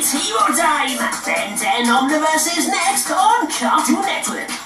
It's hero time! Ben 10 Omniverse is next on Cartoon Network.